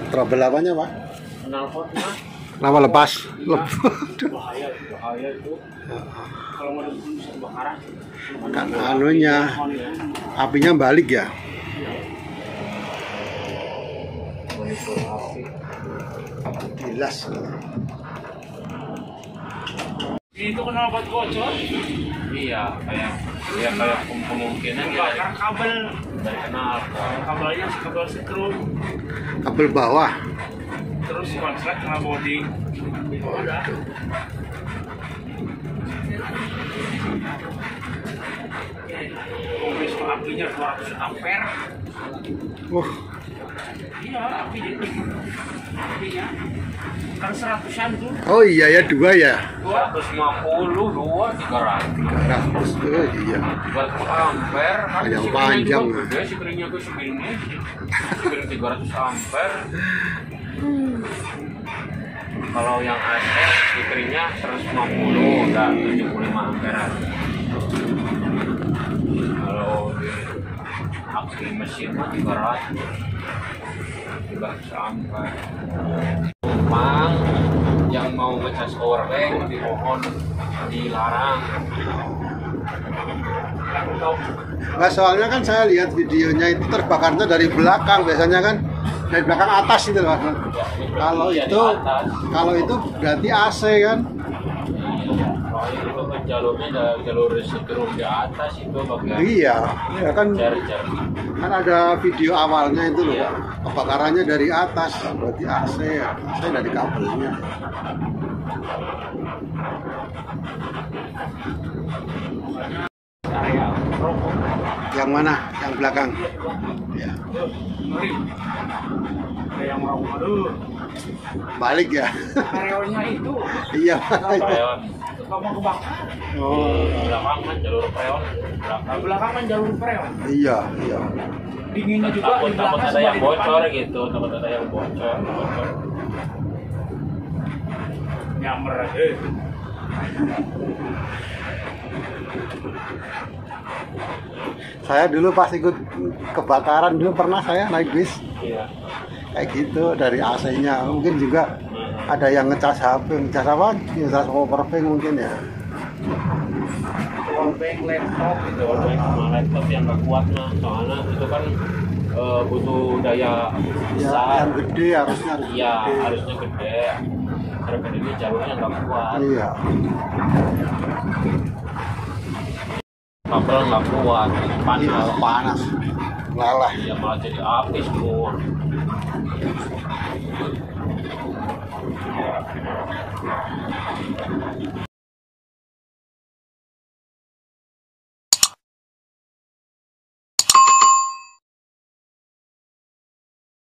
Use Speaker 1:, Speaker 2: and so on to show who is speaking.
Speaker 1: Trouble apanya, Pak?
Speaker 2: Knalpotnya.
Speaker 1: Kenapa lepas?
Speaker 2: Bahaya itu. Kalau mau bisa kebakaran.
Speaker 1: Kan anunya apinya balik ya. Jelas.
Speaker 2: Itu knalpot bocor. Iya, kayak kemungkinan ya kabel dari knalpot. Kabelnya kabel setrum.
Speaker 1: Kabel bawah.
Speaker 2: Terus konslet kena body. Udah. Kompres apinya 200 ampere. Iya, apinya kan 100-an tuh.
Speaker 1: Oh iya ya, 2 ya.
Speaker 2: 250, 300.
Speaker 1: 300 tuh iya.
Speaker 2: 200 ampere.
Speaker 1: Yang panjang.
Speaker 2: Gede si keringnya tuh segini. Segini 300 ampere. Kalau yang AC fiturnya 150 dan 75 ampere. Kalau di aksi mesin 300 ampere. Penumpang yang mau ngecas powerbank dimohon dilarang.
Speaker 1: Nggak, soalnya kan saya lihat videonya itu terbakarnya dari belakang, biasanya kan dari belakang atas itu loh. Kalau itu berarti AC kan?
Speaker 2: Itu kan jalurnya dari jalur setrum di atas itu bagian.
Speaker 1: Iya, ya kan.
Speaker 2: Jari-jari.
Speaker 1: Kan ada video awalnya itu loh, kebakarannya dari atas, berarti AC ya. AC dari kabelnya. Yang mana? Yang belakang? Ya.
Speaker 2: Yang mau aduh.
Speaker 1: Balik ya?
Speaker 2: Karyawannya itu.
Speaker 1: Iya.
Speaker 2: Kamu kebakar.
Speaker 1: Oh.
Speaker 2: Belakang kan jalur preon. Belakang kan jalur preon.
Speaker 1: Iya, iya.
Speaker 2: Dinginnya juga di belakang
Speaker 3: ada yang bocor gitu, takut ada yang bocor.
Speaker 2: Nyamber aja.
Speaker 1: Saya dulu pas ikut kebakaran dulu pernah saya naik bis.
Speaker 2: Iya.
Speaker 1: Kayak gitu dari AC-nya. Mungkin juga ada yang ngecas HP, ngecas apa? Ngecas powerbank mungkin ya.
Speaker 2: Powerbank laptop gitu.
Speaker 3: Powerbank sama laptop yang nggak kuat nah, soalnya itu kan butuh daya
Speaker 1: Ya,
Speaker 3: besar.
Speaker 1: yang gede harusnya harus
Speaker 3: Iya,
Speaker 1: gede.
Speaker 3: harusnya gede. Karena ini jalurnya nggak kuat.
Speaker 1: Iya.
Speaker 3: Kabel nggak kuat, panas.
Speaker 1: Iya, panas. Lelah.
Speaker 3: Iya, malah jadi api semua.